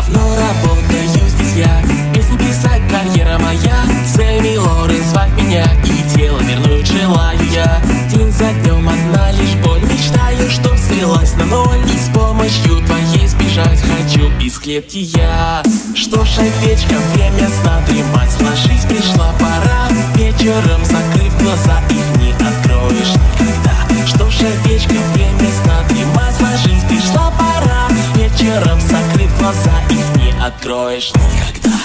давно работаю здесь я. Песни писать, карьера моя. Сэмми Лорен звать меня, и тело вернуть желаю я. День за днем одна лишь боль. Мечтаю, чтоб слилась на ноль, и с помощью твоей сбежать хочу из клетки я. Что ж, овечка, время сна дремать, ложись, пришла пора. Вечером, закрыв глаза, их не откроешь никогда. Что ж, овечка, время сна дремать, ложись, пришла пора. Вечером, закрыв глаза, их не откроешь никогда.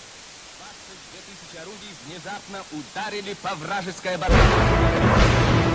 Орудий внезапно ударили по вражеской обороне.